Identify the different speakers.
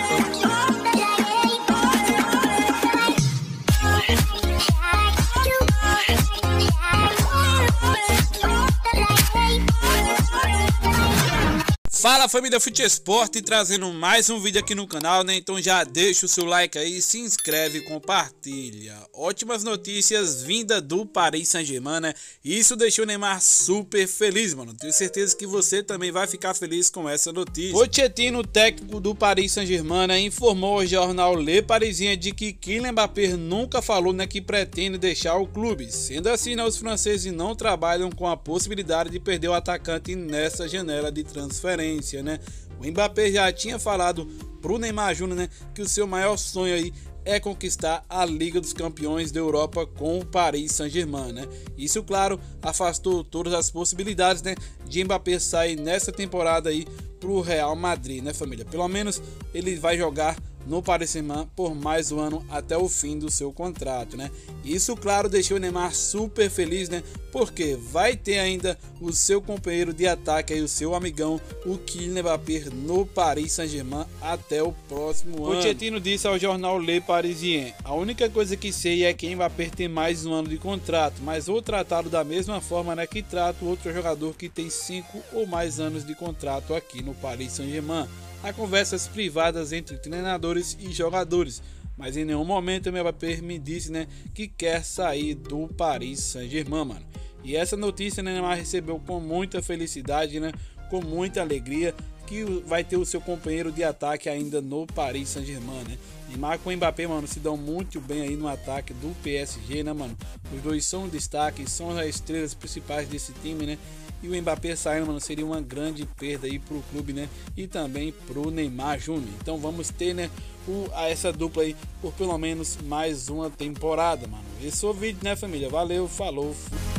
Speaker 1: Fala família Fute Esporte, trazendo mais um vídeo aqui no canal, né? Então já deixa o seu like aí, se inscreve e compartilha. Ótimas notícias vinda do Paris Saint-Germain, né? Isso deixou o Neymar super feliz, mano. Tenho certeza que você também vai ficar feliz com essa notícia. Pochettino, técnico do Paris Saint-Germain, né, informou ao jornal Le Parisien de que Kylian Mbappé nunca falou, né, que pretende deixar o clube. Sendo assim, né, os franceses não trabalham com a possibilidade de perder o atacante nessa janela de transferência. Né? O Mbappé já tinha falado pro Neymar Júnior, né, que o seu maior sonho aí é conquistar a Liga dos Campeões da Europa com o Paris Saint-Germain, né? Isso, claro, afastou todas as possibilidades, né, de Mbappé sair nessa temporada aí pro Real Madrid, né, família? Pelo menos ele vai jogar no Paris Saint-Germain por mais um ano até o fim do seu contrato, né? Isso, claro, deixou o Neymar super feliz, né? Porque vai ter ainda o seu companheiro de ataque aí, o seu amigão, o Kylian Mbappé, no Paris Saint-Germain até o próximo ano. Pochettino disse ao jornal Le Parisien: a única coisa que sei é que Mbappé tem mais um ano de contrato, mas vou tratá-lo da mesma forma, né, que trato outro jogador que tem 5 ou mais anos de contrato aqui no Paris Saint-Germain. Há conversas privadas entre treinadores e jogadores, mas em nenhum momento o Mbappé me disse, né, que quer sair do Paris Saint-Germain, mano. E essa notícia, né, Neymar recebeu com muita felicidade, né, com muita alegria, que vai ter o seu companheiro de ataque ainda no Paris Saint-Germain, né? Neymar com o Mbappé, mano, se dão muito bem aí no ataque do PSG, né, mano? Os dois são destaque, são as estrelas principais desse time, né? E o Mbappé saindo, mano, seria uma grande perda aí pro clube, né? E também pro Neymar Júnior. Então vamos ter, né, essa dupla aí por pelo menos mais uma temporada, mano. Esse foi o vídeo, né, família? Valeu, falou, fui.